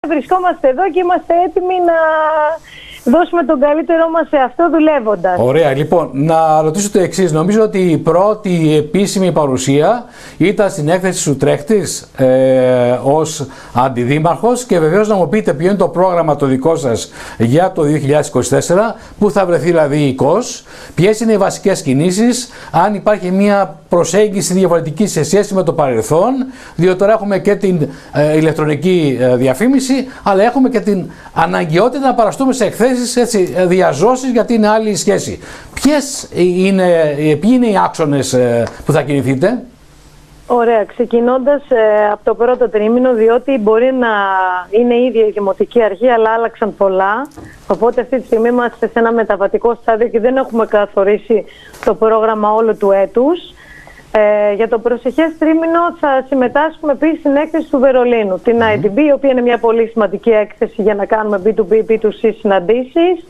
βρισκόμαστε εδώ και είμαστε έτοιμοι να δώσουμε τον καλύτερό μας σε αυτό δουλεύοντας. Ωραία. Λοιπόν, να ρωτήσω το εξής. Νομίζω ότι η πρώτη επίσημη παρουσία ήταν στην έκθεση του Ουτρέχτης ως αντιδήμαρχος, και βεβαίως να μου πείτε ποιο είναι το πρόγραμμα το δικό σας για το 2024, πού θα βρεθεί δηλαδή η ΚΟΣ, ποιες είναι οι βασικές κινήσεις, αν υπάρχει μια προσέγγιση διαφορετική σε σχέση με το παρελθόν, διότι τώρα έχουμε και την ηλεκτρονική διαφήμιση, αλλά έχουμε και την αναγκαιότητα να παραστούμε σε εκθέσεις, έτσι, διαζώσεις, γιατί είναι άλλη η σχέση. Ποιοι είναι οι άξονες που θα κινηθείτε? Ωραία, ξεκινώντας από το πρώτο τρίμηνο, διότι μπορεί να είναι η ίδια η Δημοτική Αρχή, αλλά άλλαξαν πολλά. Οπότε αυτή τη στιγμή είμαστε σε ένα μεταβατικό στάδιο και δεν έχουμε καθορίσει το πρόγραμμα όλου του έτους. Για το προσεχές τρίμηνο θα συμμετάσχουμε επίσης στην έκθεση του Βερολίνου, την IDB, η οποία είναι μια πολύ σημαντική έκθεση για να κάνουμε B2B, B2C συναντήσεις.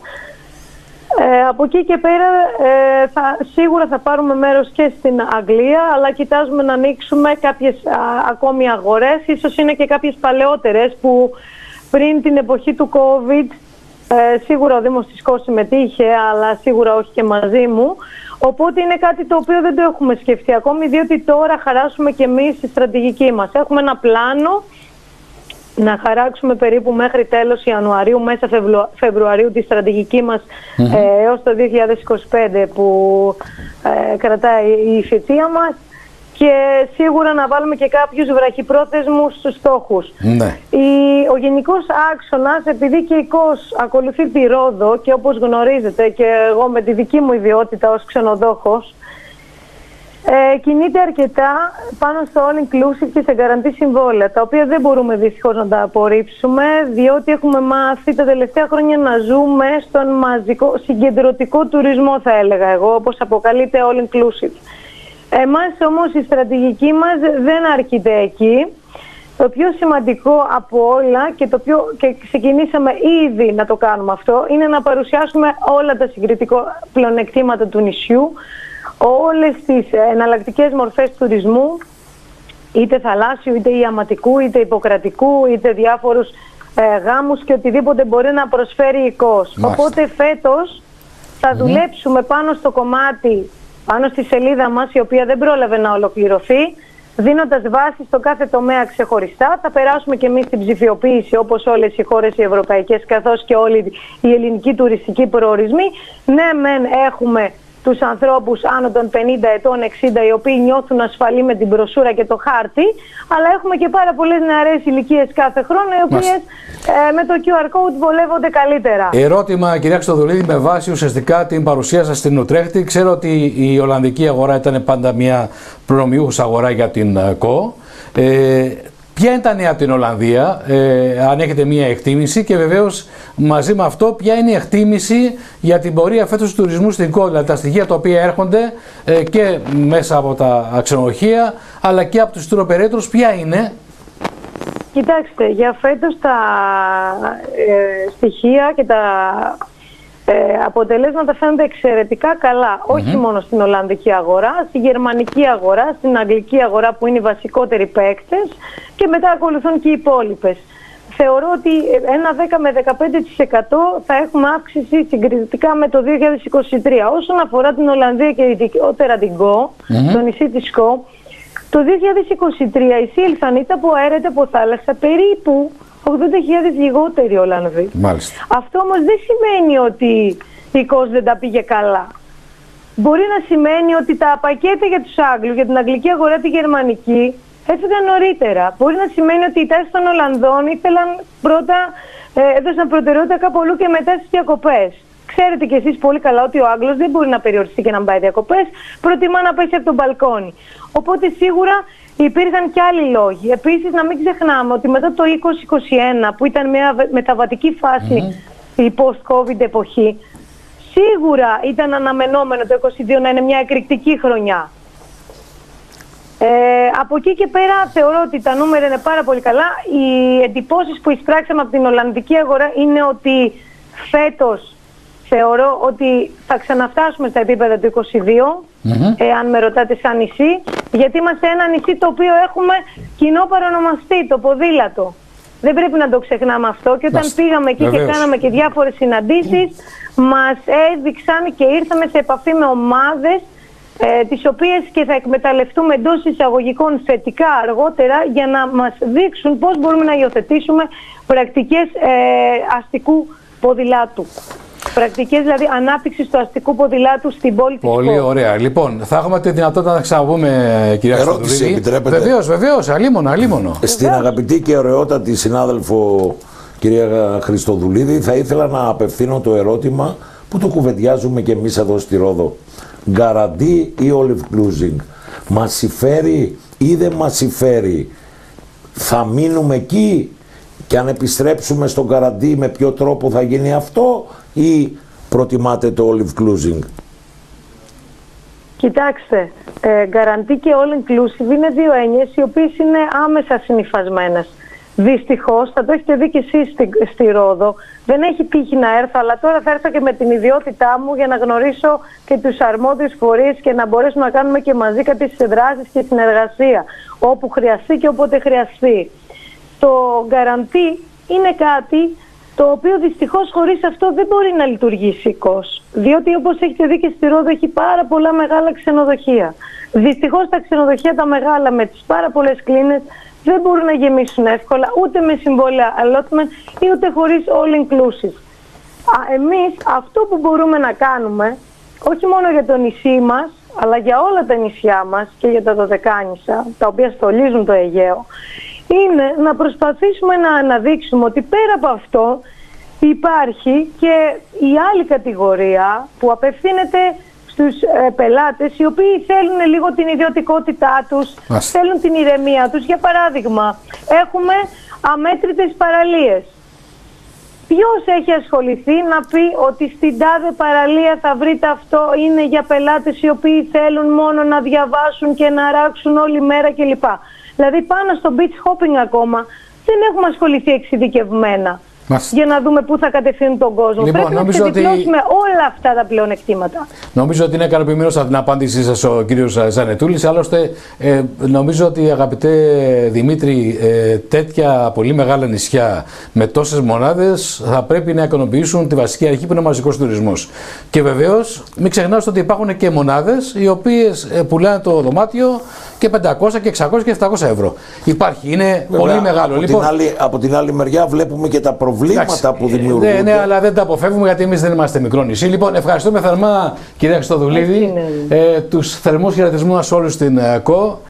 Από εκεί και πέρα σίγουρα θα πάρουμε μέρος και στην Αγγλία, αλλά κοιτάζουμε να ανοίξουμε κάποιες ακόμη αγορές, ίσως είναι και κάποιες παλαιότερες που πριν την εποχή του COVID σίγουρα ο Δήμος της Κος συμμετείχε, αλλά σίγουρα όχι και μαζί μου. Οπότε είναι κάτι το οποίο δεν το έχουμε σκεφτεί ακόμη, διότι τώρα χαράσουμε και εμείς τη στρατηγική μας. Έχουμε ένα πλάνο να χαράξουμε περίπου μέχρι τέλος Ιανουαρίου, μέσα Φεβρουαρίου τη στρατηγική μας έως το 2025 που κρατάει η θητεία μας, και σίγουρα να βάλουμε και κάποιους βραχυπρόθεσμους στόχους. Ναι. Ο γενικός άξονας, επειδή και η ΚΟΣ ακολουθεί τη Ρόδο και όπως γνωρίζετε και εγώ με τη δική μου ιδιότητα ως ξενοδόχος, κινείται αρκετά πάνω στο all inclusive και σε γκαραντή συμβόλαια, τα οποία δεν μπορούμε δυστυχώς να τα απορρίψουμε, διότι έχουμε μάθει τα τελευταία χρόνια να ζούμε στον μαζικό συγκεντρωτικό τουρισμό, θα έλεγα εγώ, όπως αποκαλείται all inclusive. Εμάς όμως η στρατηγική μας δεν αρκείται εκεί. Το πιο σημαντικό από όλα και ξεκινήσαμε ήδη να το κάνουμε αυτό, είναι να παρουσιάσουμε όλα τα συγκριτικά πλεονεκτήματα του νησιού, όλες τις εναλλακτικές μορφές τουρισμού, είτε θαλάσσιου, είτε ιαματικού, είτε υποκρατικού, είτε διάφορους γάμους και οτιδήποτε μπορεί να προσφέρει η ΚΟΣ. Οπότε φέτος θα δουλέψουμε πάνω στο κομμάτι, πάνω στη σελίδα μας, η οποία δεν πρόλαβε να ολοκληρωθεί, δίνοντας βάση στο κάθε τομέα ξεχωριστά. Θα περάσουμε και εμείς στην ψηφιοποίηση, όπως όλες οι χώρες οι ευρωπαϊκές, καθώς και όλοι οι ελληνικοί τουριστικοί προορισμοί. Ναι, μεν έχουμε τους ανθρώπους άνω των 50 ετών, 60, οι οποίοι νιώθουν ασφαλή με την μπροσούρα και το χάρτη, αλλά έχουμε και πάρα πολλές νεαρές ηλικίες κάθε χρόνο, οι οποίες με το QR code βολεύονται καλύτερα. Ερώτημα, κυρία Χριστοδουλίδη, με βάση ουσιαστικά την παρουσία σας στην Ουτρέχτη. Ξέρω ότι η Ολλανδική αγορά ήταν πάντα μια προνομιούχος αγορά για την ΚΟ. Ποια είναι τα νέα από την Ολλανδία, αν έχετε μία εκτίμηση, και βεβαίως μαζί με αυτό ποια είναι η εκτίμηση για την πορεία φέτος του τουρισμού στην ΚΟ, δηλαδή τα στοιχεία τα οποία έρχονται και μέσα από τα ξενοδοχεία αλλά και από τους tour operators, ποια είναι? Κοιτάξτε, για φέτος τα στοιχεία και τα αποτελέσματα φαίνονται εξαιρετικά καλά, όχι μόνο στην Ολλανδική αγορά, στη Γερμανική αγορά, στην Αγγλική αγορά που είναι οι βασικότεροι παίκτες, και μετά ακολουθούν και οι υπόλοιπες. Θεωρώ ότι ένα 10 με 15% θα έχουμε αύξηση συγκριτικά με το 2023. Όσον αφορά την Ολλανδία και ειδικότερα την ΚΟ, το νησί της ΚΟ, το 2023 εισήλθαν είτε από αέρα είτε από θάλασσα περίπου 80.000 λιγότεροι Ολλανδοί. Μάλιστα. Αυτό όμως δεν σημαίνει ότι η ΚΟΣ δεν τα πήγε καλά. Μπορεί να σημαίνει ότι τα πακέτα για τους Άγγλους, για την αγγλική αγορά, τη γερμανική, έφυγαν νωρίτερα. Μπορεί να σημαίνει ότι οι τάσεις των Ολλανδών ήθελαν πρώτα, έδωσαν προτεραιότητα κάπου αλλού και μετά στις διακοπές. Ξέρετε κι εσείς πολύ καλά ότι ο Άγγλος δεν μπορεί να περιοριστεί και να πάει διακοπές, προτιμά να πέσει από τον μπαλκόνι. Οπότε σίγουρα υπήρχαν και άλλοι λόγοι. Επίσης, να μην ξεχνάμε ότι μετά το 2021, που ήταν μια μεταβατική φάση, η post-COVID εποχή, σίγουρα ήταν αναμενόμενο το 2022 να είναι μια εκρηκτική χρονιά. Από εκεί και πέρα θεωρώ ότι τα νούμερα είναι πάρα πολύ καλά. Οι εντυπώσεις που εισπράξαμε από την Ολλανδική αγορά είναι ότι φέτος θεωρώ ότι θα ξαναφτάσουμε στα επίπεδα του 22, αν με ρωτάτε σαν νησί, γιατί είμαστε ένα νησί το οποίο έχουμε κοινό παρονομαστή, το ποδήλατο. Δεν πρέπει να το ξεχνάμε αυτό. Και όταν πήγαμε εκεί και κάναμε και διάφορες συναντήσεις, μας έδειξαν και ήρθαμε σε επαφή με ομάδες τις οποίες και θα εκμεταλλευτούμε εντός εισαγωγικών θετικά αργότερα για να μας δείξουν πώς μπορούμε να υιοθετήσουμε πρακτικές αστικού ποδηλάτου. Πρακτικές δηλαδή ανάπτυξης του αστικού ποδηλάτου στην πόλη της Πολύ πόλης. ωραία. Λοιπόν, θα έχουμε τη δυνατότητα να ξαναπούμε, κυρία Ερώτηση, επιτρέπετε? Βεβαίως, αλίμονο. Στην αγαπητή και ωραιότατη συνάδελφο κυρία Χριστοδουλίδη, θα ήθελα να απευθύνω το ερώτημα που το κουβεντιάζουμε και εμείς εδώ στη Ρόδο. Γκαραντί ή all inclusive? Μας συμφέρει ή δεν μας συμφέρει? Θα μείνουμε εκεί και αν επιστρέψουμε στον γκαραντί, με ποιο τρόπο θα γίνει αυτό, ή προτιμάτε το all inclusive? Κοιτάξτε, γκαραντί και all inclusive είναι δύο έννοιες οι οποίες είναι άμεσα συνυφασμένες. Δυστυχώς, θα το έχετε δει και εσείς στη Ρόδο, δεν έχει τύχει να έρθω, αλλά τώρα θα έρθω και με την ιδιότητά μου για να γνωρίσω και τους αρμόδιους φορείς και να μπορέσουμε να κάνουμε και μαζί κάποιες δράσεις και συνεργασία, όπου χρειαστεί και όποτε χρειαστεί. Το γκαραντί είναι κάτι το οποίο δυστυχώς χωρίς αυτό δεν μπορεί να λειτουργήσει οικός. Διότι όπως έχετε δει και στη Ρόδο έχει πάρα πολλά μεγάλα ξενοδοχεία. Δυστυχώς τα ξενοδοχεία τα μεγάλα με τις πάρα πολλές κλίνες δεν μπορούν να γεμίσουν εύκολα ούτε με συμβόλαια allotment ή ούτε χωρίς all inclusive. Εμείς αυτό που μπορούμε να κάνουμε, όχι μόνο για το νησί μας, αλλά για όλα τα νησιά μας και για τα Δωδεκάνησα, τα οποία στολίζουν το Αιγαίο, είναι να προσπαθήσουμε να αναδείξουμε ότι πέρα από αυτό υπάρχει και η άλλη κατηγορία που απευθύνεται στους πελάτες οι οποίοι θέλουν λίγο την ιδιωτικότητά τους, θέλουν την ηρεμία τους. Για παράδειγμα, έχουμε αμέτρητες παραλίες. Ποιος έχει ασχοληθεί να πει ότι στην τάδε παραλία θα βρείτε αυτό, είναι για πελάτες οι οποίοι θέλουν μόνο να διαβάσουν και να ράξουν όλη μέρα κλπ. Δηλαδή πάνω στο beach hopping ακόμα δεν έχουμε ασχοληθεί εξειδικευμένα για να δούμε πού θα κατευθύνουν τον κόσμο. Λοιπόν, πρέπει να ξεδιπλώσουμε όλα αυτά τα πλεονεκτήματα. Νομίζω ότι είναι ικανοποιημένος από την απάντησή σας ο κύριος Ζανετούλης. Άλλωστε, νομίζω ότι, αγαπητέ Δημήτρη, τέτοια πολύ μεγάλα νησιά με τόσες μονάδες θα πρέπει να ικανοποιήσουν τη βασική αρχή που είναι ο μαζικός τουρισμός. Και βεβαίως, μην ξεχνάτε ότι υπάρχουν και μονάδες οι οποίες πουλάνε το δωμάτιο και 500 και 600 και 700 ευρώ. Υπάρχει, είναι πολύ μεγάλο. Από την άλλη μεριά βλέπουμε και τα προβλήματα που δημιουργούνται. Ναι, αλλά δεν τα αποφεύγουμε γιατί εμείς δεν είμαστε μικρό νησί. Λοιπόν, ευχαριστούμε θερμά, κυρία Χριστοδουλίδη. Τους θερμούς χαιρετισμούς μας όλους στην ΚΟ.